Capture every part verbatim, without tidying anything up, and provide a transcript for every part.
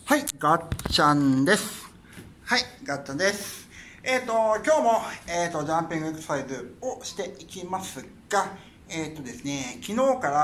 はい、ガッチャンです。はい、ガッチャンです。えっ、ー、と、今日も、えっ、ー、と、ジャンピングエクササイズをしていきますが、えっ、ー、とですね、昨日から、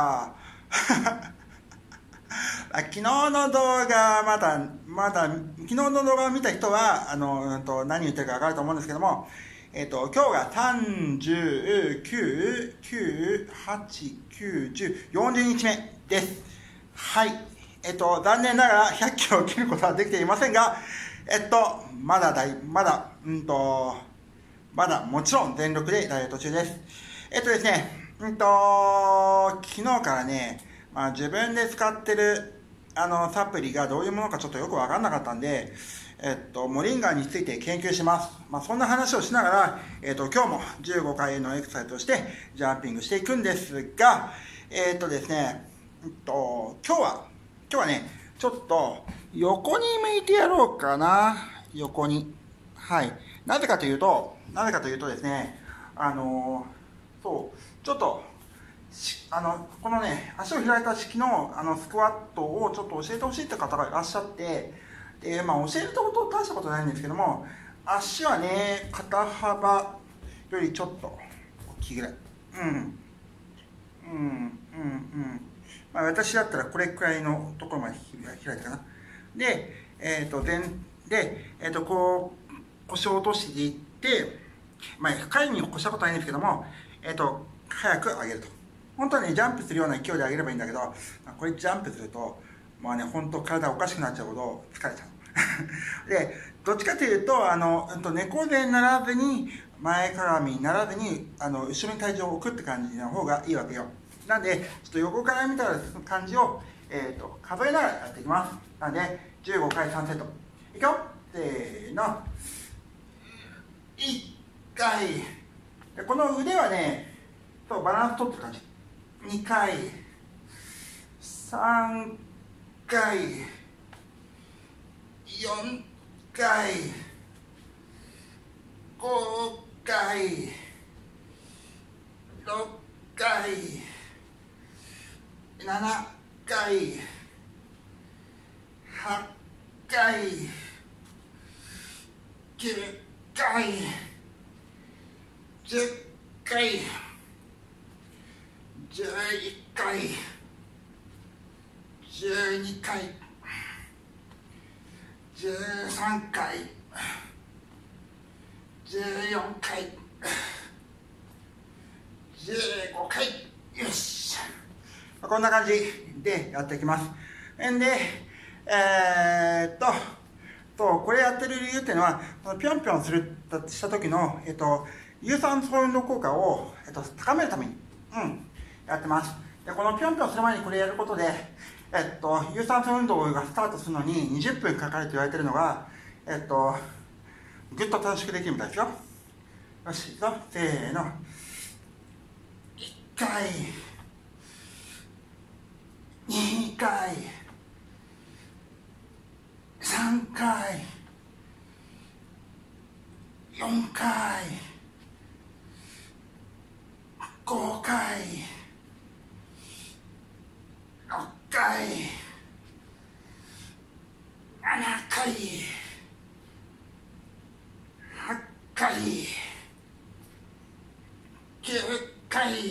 昨日の動画、まだ、まだ、昨日の動画を見た人は、あの、うんと、何言ってるか分かると思うんですけども、えっ、と、今日がさんじゅうきゅう、きゅう、はち、きゅう、じゅう、よんじゅうにちめです。はい。えっと、残念ながらひゃっキロを切ることはできていませんが、えっと、まだだい、まだ、うんと、まだもちろん全力でダイエット中です。えっとですね、うんと、昨日からね、まあ自分で使ってる、あの、サプリがどういうものかちょっとよくわかんなかったんで、えっと、モリンガについて研究します。まあそんな話をしながら、えっと、今日もじゅうごかいのエクササイズをして、ジャンピングしていくんですが、えっとですね、うんと、今日は、今日はね、ちょっと横に向いてやろうかな。横に。はい。なぜかというと、なぜかというとですね、あのー、そう、ちょっと、あの、このね、足を開いた式のあのスクワットをちょっと教えてほしいって方がいらっしゃって、で、まあ教えること大したことないんですけども、足はね、肩幅よりちょっと大きいぐらい。うん。うん、うん、うん。まあ、私だったらこれくらいのところまで開いたかな。で、えっ、ー、と、前、で、えっ、ー、と、こう、腰を落としていって、まあ、深いに越したことないんですけども、えっ、ー、と、早く上げると。本当はね、ジャンプするような勢いで上げればいいんだけど、これジャンプすると、まあね、本当体おかしくなっちゃうほど疲れちゃう。で、どっちかというと、あの、猫背にならずに、前かがみにならずに、あの、後ろに体重を置くって感じの方がいいわけよ。なんで、ちょっと横から見た感じを、えーと、数えながらやっていきます。なんで、じゅうごかいさんセット。いくよ。せーの。いっかい。でこの腕はね、そうバランス取ってる感じ。にかい。さんかい。よんかい。ごかい。ろっかい。ななかい。はちかい。きゅうかい。じゅっかい。じゅういっかい。じゅうにかい。じゅうさんかい。じゅうよんかい。じゅうごかい。よし。こんな感じでやっていきます。んで、えー、っと、そう、これやってる理由っていうのは、ぴょんぴょんするした時の、えっと、有酸素運動効果を、えっと、高めるために、うん、やってます。で、このぴょんぴょんする前にこれやることで、えっと、有酸素運動がスタートするのににじゅっぷんかかると言われてるのが、えっと、ぐっと短縮できるみたいですよ。よし、いくぞ、せーの。いっかい。にかい。さんかい。よんかい。ごかい。ろっかい。ななかい。はちかい。きゅうかい。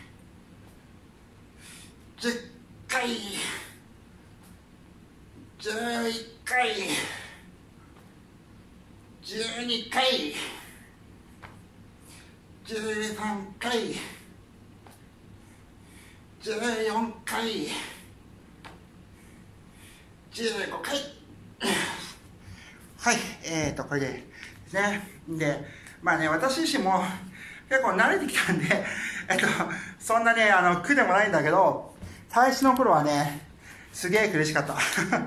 じゅっかい。じゅういっかい。じゅうにかい。じゅうさんかい。じゅうよんかい。じゅうごかい。はい、えーと、これでですね。で、まあね、私自身も結構慣れてきたんで、えっと、そんなね、あの、苦でもないんだけど、最初の頃はね、すげえ苦しかった。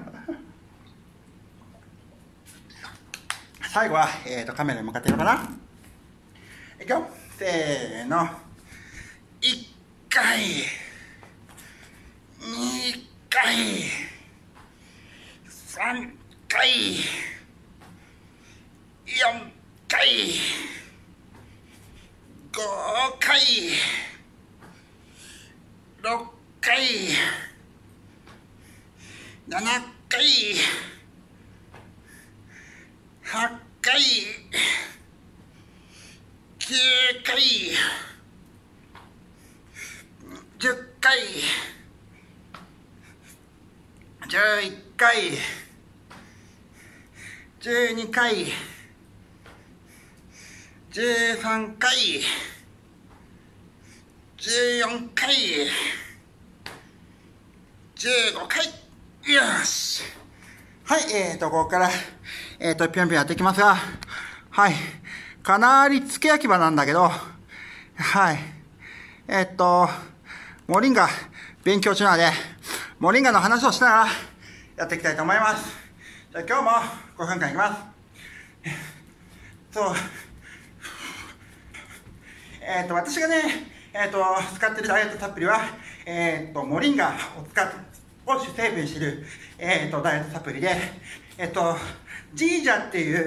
最後は、えーと、カメラに向かってるかな。いくよ。せーの。いっかい。にかい。さんかい。よんかい。ごかい。ろっかい。ななかい。 はちかい、きゅうかい、じゅっかい、じゅういっかい、じゅうにかい、じゅうさんかい、じゅうよんかい、じゅうごかい。よし。はい、えーと、ここから、えーと、ぴょんぴょんやっていきますが、はい。かなり付け焼き場なんだけど、はい。えーっと、モリンガ勉強中なので、モリンガの話をしながらやっていきたいと思います。じゃあ今日もごふんかんいきます。そう。えーっと、私がね、えーっと、使ってるダイエットサプリは、えーっと、モリンガを使って、を主成分している、えー、とダイエットサプリで、えっ、ー、と、ジージャっていう、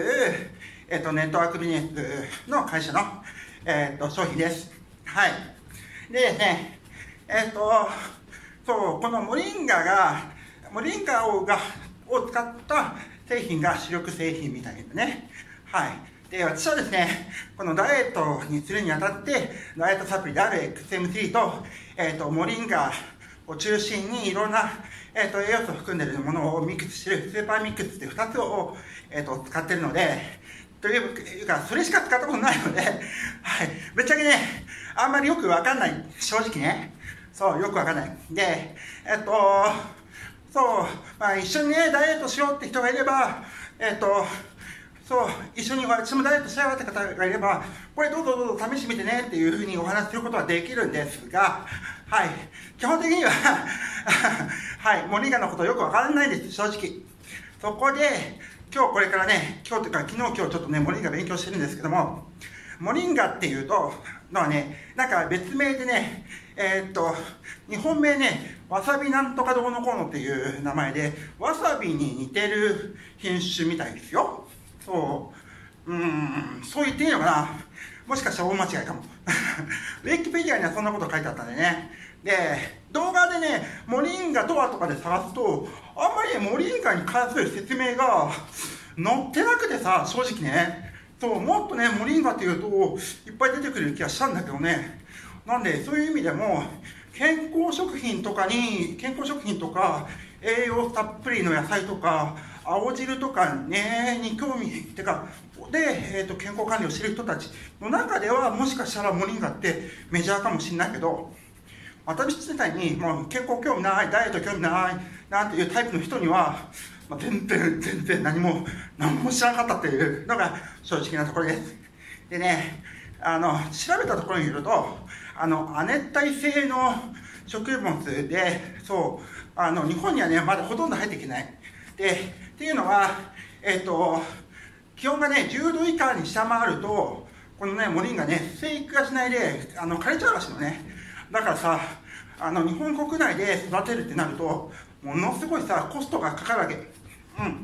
えー、とネットワークビジネスの会社の、えー、と商品です。はい。でですね、えっ、ー、と、そう、このモリンガが、モリンガをがを使った製品が主力製品みたいなね。はい。で、私はですね、このダイエットにするにあたって、ダイエットサプリである エックスエムスリー と、えっ、ー、と、モリンガを中心にいろんな、えー、と栄養素を含んでいるものをミックスしているスーパーミックスっていうふたつを、えー、と使っているので、というか、それしか使ったことないので、はい、ぶっちゃけね、あんまりよくわかんない、正直ね、そう、よくわかんない。で、えっ、ー、と、そう、まあ、一緒にね、ダイエットしようって人がいれば、えっ、ー、と、そう、一緒に私もダイエットしたいわって方がいれば、これどうぞどうぞ試してみてねっていうふうにお話しすることはできるんですが、はい、基本的にははい、モリンガのことよくわからないです、正直。そこで、今日これからね、今日というか昨日今日ちょっとね、モリンガ勉強してるんですけども、モリンガっていうと、のはね、なんか別名でね、えー、っと、日本名ね、わさびなんとかどうのこうのっていう名前で、わさびに似てる品種みたいですよ。そう、うーん、そう言っていいのかな。もしかしたら大間違いかも。ウィキペディアにはそんなこと書いてあったんでね。で、動画でね、モリンガとはとかで探すと、あんまりね、モリンガに関する説明が載ってなくてさ、正直ね。そう、もっとね、モリンガっていうと、いっぱい出てくる気がしたんだけどね。なんで、そういう意味でも、健康食品とかに、健康食品とか、栄養たっぷりの野菜とか、青汁とかね、に興味、てか、で、えーと、健康管理をしている人たちの中では、もしかしたらモリンガってメジャーかもしれないけど、私自体にもう健康興味ない、ダイエット興味ないなんていうタイプの人には、まあ、全然、全然何も、何も知らなかったっていうのが正直なところです。でね、あの、調べたところによると、あの、亜熱帯性の植物で、そう、あの、日本にはね、まだほとんど入ってきてない。で、っていうのは、えっと、気温がね、じゅうど以下に下回ると、このね、モリンガね、生育がしないで、あの、枯れちゃうらしいのね。だからさ、あの、日本国内で育てるってなると、ものすごいさ、コストがかかるわけ。うん。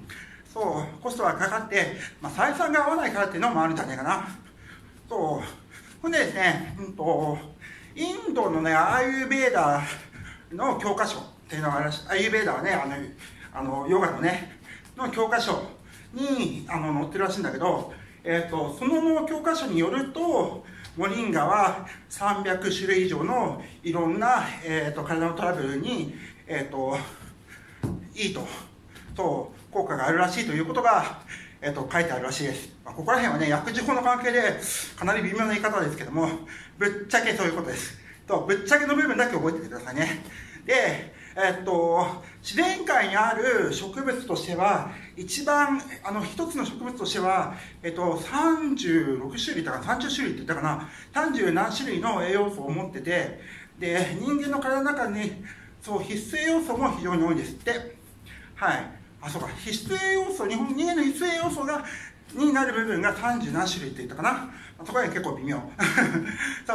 そう、コストがかかって、まあ、採算が合わないからっていうのもあるんじゃないかな。そう。ほんでですね、うんと、インドのね、アーユーベーダーの教科書っていうのがあるらしい。アーユーベーダーはね、あの、あのヨガのね、の教科書にあの載ってるらしいんだけど、えーと、その教科書によると、モリンガはさんびゃくしゅるい以上のいろんな、えーと、体のトラブルに、えーと、いいと、そう、効果があるらしいということが、えーと、書いてあるらしいです。まあ、ここら辺はね、薬事法の関係でかなり微妙な言い方ですけども、ぶっちゃけそういうことです。と、ぶっちゃけの部分だけ覚えててくださいね。で、えっと、自然界にある植物としては、一番、あの、一つの植物としては、えっと、さんじゅうろくしゅるいだからさんじゅっしゅるいって言ったかな、さんじゅうなんしゅるいの栄養素を持ってて、で、人間の体の中に、そう、必須栄養素も非常に多いんですって。はい。あ、そうか、必須栄養素、日本、人間の必須栄養素が、になる部分がさんじゅうなんしゅるいって言ったかな。そこは結構微妙。そう。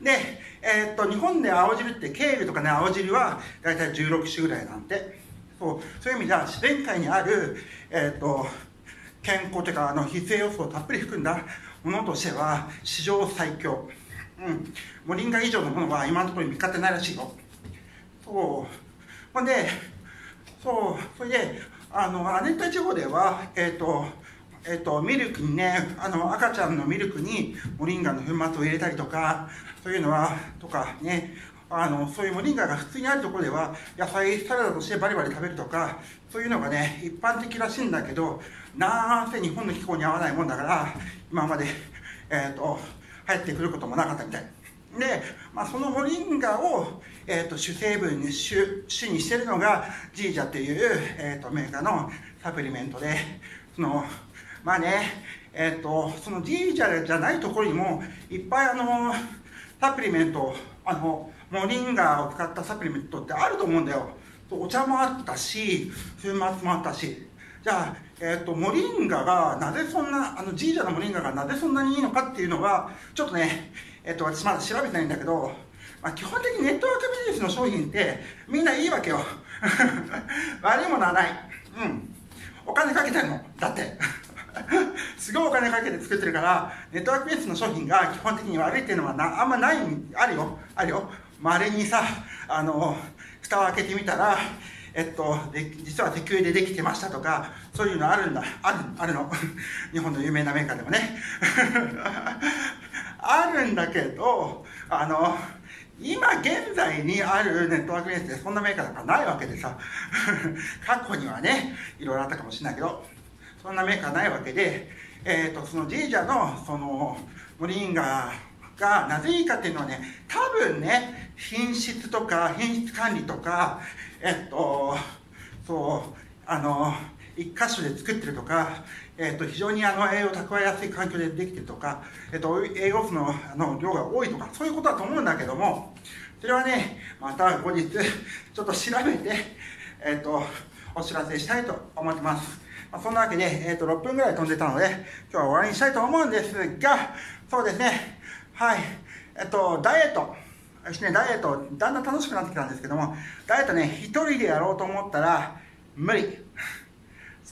で、えー、っと、日本で青汁って、ケールとかね、青汁はだいたいじゅうろくしゅぐらいなんて。そう。そういう意味では、自然界にある、えー、っと、健康というか、あの、必須栄養素をたっぷり含んだものとしては、史上最強。うん。モリンガ以上のものは今のところ見つかってないらしいよ。そう。ほんで、そう。それで、あの、亜熱帯地方では、えー、っと、 えっと、ミルクにね、あの、赤ちゃんのミルクにモリンガの粉末を入れたりとか、そういうのは、とかね、あの、そういうモリンガが普通にあるところでは、野菜サラダとしてバリバリ食べるとか、そういうのがね、一般的らしいんだけど、なんせ日本の気候に合わないもんだから、今まで、えっと、入ってくることもなかったみたい。で、まあ、そのモリンガを、えっと、主成分に、主、主にしてるのが、ジージャっていう、えっと、メーカーのサプリメントで、その、まあね、えっと、そのジージャじゃないところにも、いっぱいあの、サプリメント、あの、モリンガを使ったサプリメントってあると思うんだよ。お茶もあったし、粉末もあったし。じゃあ、えっと、モリンガがなぜそんな、あの、ジージャのモリンガがなぜそんなにいいのかっていうのは、ちょっとね、えっと、私まだ調べてないんだけど、まあ、基本的にネットワークビジネスの商品ってみんないいわけよ。悪いものはない。うん。お金かけてるの。だって。すごいお金かけて作ってるから、ネットワークビジネスの商品が基本的に悪いっていうのはなあんまない、あるよ。あるよ。稀にさ、あの、蓋を開けてみたら、えっと、で実は石油でできてましたとか、そういうのあるんだ。ある、あるの。日本の有名なメーカーでもね。あるんだけど、あの、今現在にあるネットワークビジネスでそんなメーカーなんかないわけでさ、過去にはね、いろいろあったかもしれないけど、そんなメーカーないわけで、えっと、そのジージャの、その、モリンガがなぜいいかっていうのはね、多分ね、品質とか品質管理とか、えっと、そう、あの、一箇所で作ってるとか、えっと、非常にあの栄養を蓄えやすい環境でできてるとか、えっと、栄養素のあの量が多いとか、そういうことだと思うんだけども、それはね、また後日、ちょっと調べて、えっと、お知らせしたいと思ってます。まあ、そんなわけで、えっと、ろっぷんぐらい飛んでたので、今日は終わりにしたいと思うんですが、そうですね、はい、えっと、ダイエット。私ね、ダイエット、だんだん楽しくなってきたんですけども、ダイエットね、一人でやろうと思ったら、無理。そう、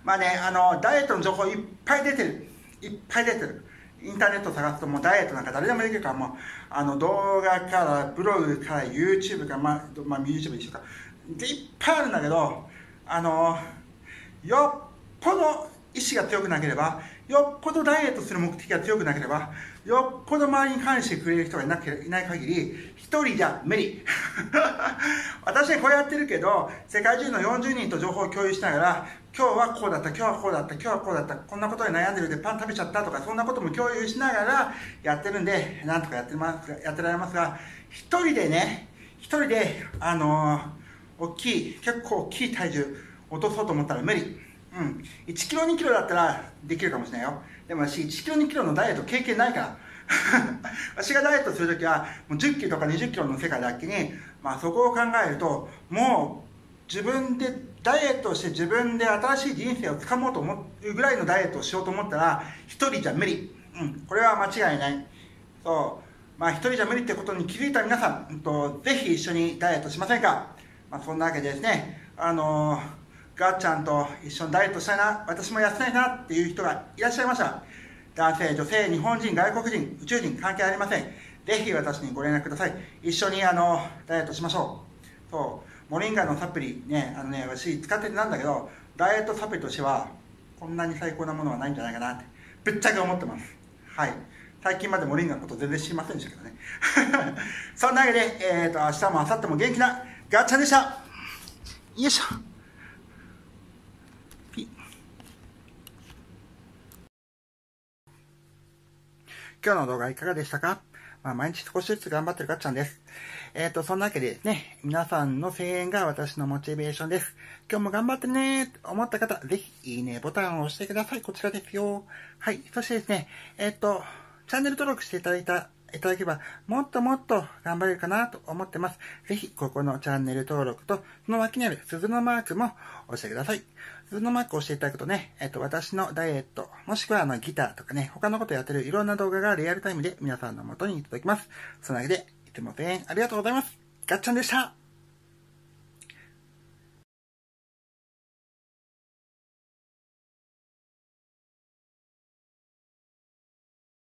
まあね、あの、ダイエットの情報いっぱい出てる。いっぱい出てる。インターネット探すともうダイエットなんか誰でもできるから、もう、あの、動画から、ブログから、YouTube から、まあ、まあ、YouTube 一緒か。で、いっぱいあるんだけど、あの、よっぽど意志が強くなければ、よっぽどダイエットする目的が強くなければ、よっぽど周りに関してくれる人がいなけいない限り、一人じゃ無理。私ね、こうやってるけど、世界中のよんじゅうにんと情報を共有しながら、今日はこうだった、今日はこうだった、今日はこうだった、こんなことで悩んでるでパン食べちゃったとか、そんなことも共有しながらやってるんで、なんとかやってます、やってられますが、一人でね、一人で、あのー、大きい、結構大きい体重落とそうと思ったら無理。うん。いちキロ、にキロだったらできるかもしれないよ。でも私、いちキロ、にキロのダイエット経験ないから。私がダイエットするときは、もうじゅっキロとかにじゅっキロの世界だけに、まあそこを考えると、もう自分でダイエットをして自分で新しい人生をつかもうと思うぐらいのダイエットをしようと思ったら、一人じゃ無理。うん。これは間違いない。そう。まあ一人じゃ無理ってことに気づいた皆さん、うんと、ぜひ一緒にダイエットしませんか？まあそんなわけでですね、あのー、ガッちゃんと一緒にダイエットしたいな、私も痩せたいなっていう人がいらっしゃいましたら、男性、女性、日本人、外国人、宇宙人、関係ありません。ぜひ私にご連絡ください。一緒にあのダイエットしましょう。そう、モリンガのサプリね、あのね、私使っててなんだけど、ダイエットサプリとしては、こんなに最高なものはないんじゃないかなって、ぶっちゃけ思ってます。はい。最近までモリンガのこと全然知りませんでしたけどね。そんなわけで、えーと、明日も明後日も元気なガッちゃんでした。よいしょ。今日の動画いかがでしたか？まあ、毎日少しずつ頑張ってるガッちゃんです。えっと、そんなわけでですね、皆さんの声援が私のモチベーションです。今日も頑張ってねーと思った方、ぜひいいねボタンを押してください。こちらですよ。はい。そしてですね、えっと、チャンネル登録していただいた、いただければ、もっともっと頑張れるかなと思ってます。ぜひ、ここのチャンネル登録と、その脇にある鈴のマークも押してください。鈴のマークを押していただくとね、えっと、私のダイエット、もしくはあのギターとかね、他のことやってるいろんな動画がリアルタイムで皆さんの元に届きます。そのわけで、いつも声援ありがとうございます。ガッちゃんでした。